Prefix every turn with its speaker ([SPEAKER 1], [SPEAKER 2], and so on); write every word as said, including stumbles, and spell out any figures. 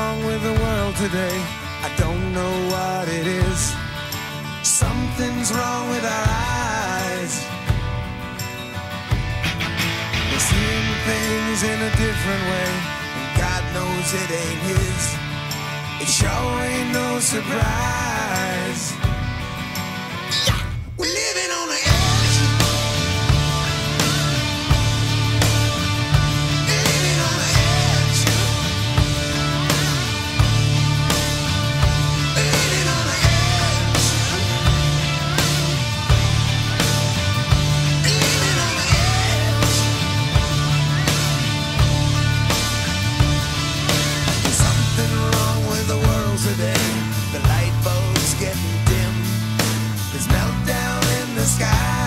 [SPEAKER 1] wrong with the world today. I don't know what it is. Something's wrong with our eyes. We're seeing things in a different way, and God knows it ain't his. It sure ain't no surprise. Yeah, we're living on the edge. Living on the edge. Living on the edge. Living on the edge. There's something wrong with the world today. The light bulb's getting dim. There's meltdown in the sky.